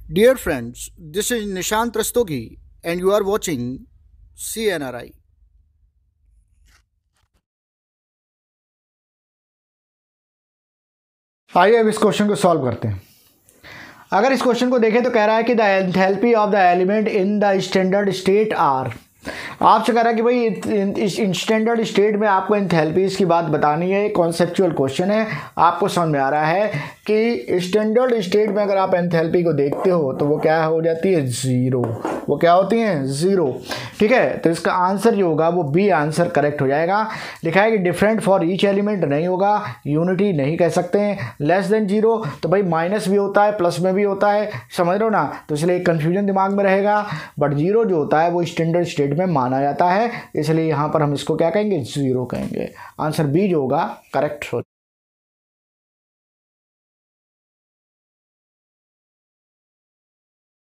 Dear friends, this is Nishant Rastogi and you are watching CNRI. आइए अब इस question को सॉल्व करते हैं। अगर इस क्वेश्चन को देखें तो कह रहा है कि the enthalpy of the element in the standard state are. आपसे कह रहा है कि भाई इस स्टैंडर्ड स्टेट में आपको एंथैल्पीज की बात बतानी है। कॉन्सेप्चुअल क्वेश्चन है, आपको समझ में आ रहा है कि स्टैंडर्ड स्टेट में अगर आप एंथैल्पी को देखते हो तो वो क्या हो जाती है, ज़ीरो। वो क्या होती हैं, ज़ीरो। ठीक है, तो इसका आंसर जो होगा वो बी आंसर करेक्ट हो जाएगा। लिखा है कि डिफरेंट फॉर ईच एलिमेंट नहीं होगा, यूनिटी नहीं कह सकते हैं। लेस देन जीरो तो भाई माइनस भी होता है, प्लस में भी होता है, समझ रहे हो ना। तो इसलिए कन्फ्यूजन दिमाग में रहेगा। बट जीरो जो होता है वो स्टैंडर्ड स्टेट में माना जाता है, इसलिए यहाँ पर हम इसको क्या कहेंगे, ज़ीरो कहेंगे। आंसर बी जो होगा करेक्ट हो